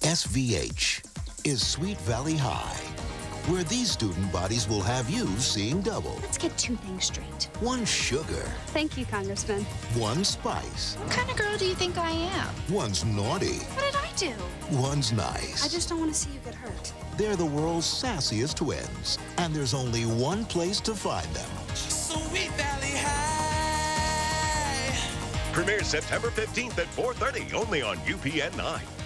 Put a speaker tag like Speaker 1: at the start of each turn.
Speaker 1: SVH is Sweet Valley High, where these student bodies will have you seeing double.
Speaker 2: Let's get two things straight.
Speaker 1: One sugar.
Speaker 2: Thank you, Congressman.
Speaker 1: One spice.
Speaker 3: What kind of girl do you think I am?
Speaker 1: One's naughty.
Speaker 2: What did I do?
Speaker 1: One's nice.
Speaker 2: I just don't want to see you get hurt.
Speaker 1: They're the world's sassiest twins, and there's only one place to find them.
Speaker 4: Sweet Valley High.
Speaker 5: Premieres September 15th at 4:30, only on UPN 9.